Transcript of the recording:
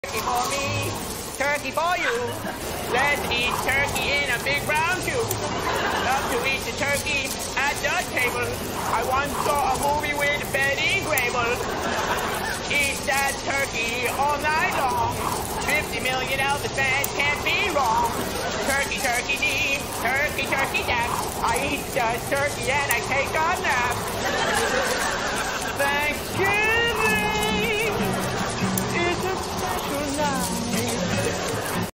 Turkey for me, turkey for you. Let's eat turkey in a big brown tube. Love to eat the turkey at the table. I once saw a movie with Betty Grable. Eat that turkey all night long. 50 million Elvis fans can't be wrong. Turkey, turkey, dee, turkey, turkey, jack. I eat the turkey and I take a nap.